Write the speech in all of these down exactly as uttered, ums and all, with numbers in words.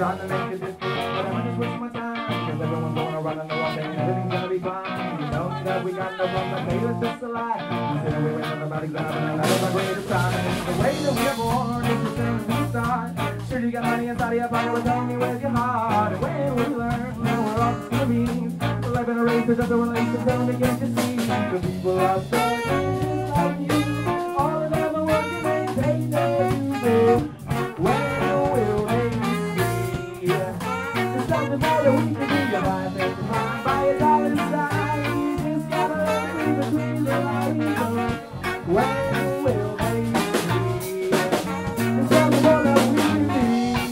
trying to make a difference, but I'm just wasting my time. Cause everyone's going around and no one thing, and everything's gonna be fine. You know that we got no problem, maybe it's just a lie. You know we wait on about examining, and that is my greatest time. And it's the way that we are born, it's the thing we start. Sure you got money inside of your pocket, but tell me where's your heart. And when we learn, now we're all human beings. Life in a race, there's other relations, don't begin to see. The people are stuck, just like you. All of them are working and they never do. When will they see? There's something more that we can do. Your life ain't defined by a dollar sign. You just gotta learn to read between the lines. When will they see? There's something more that we can do.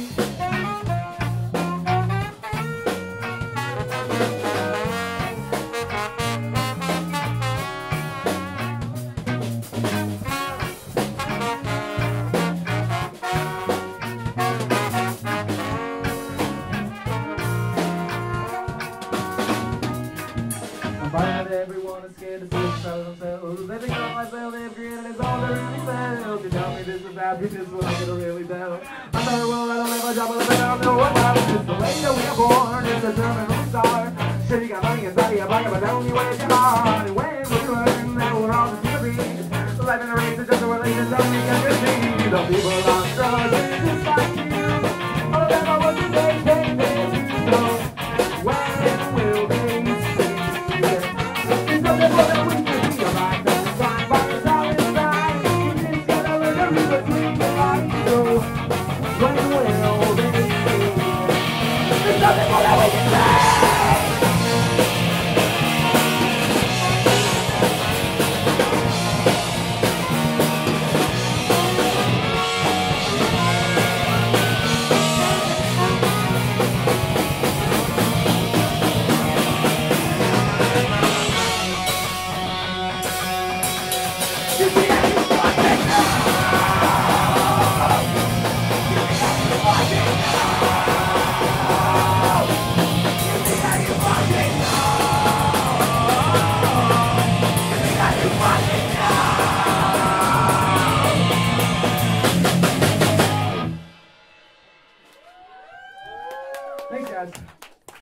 But everyone is scared to see themselves themselves. They think all myself they've created is all there really sells. You tell me this is happiness, what I'm gonna really tell. I thought, well, I don't have a job, but I don't know what about it. It's the way that we are born, it's the German from the start. Sure, you got money inside of your pocket, but tell me where's your heart. And when we learn that we're all just human beings, life in a race is just a relation, don't we get to see. The people are struggling just like you. All of them are working, they think they do. So, when will they see? Something more than we can see. Your life doesn't shine by the dollar sign. You just gotta learn to read between the lines. So, when will they see? There's nothing more that we can say. Thanks, guys.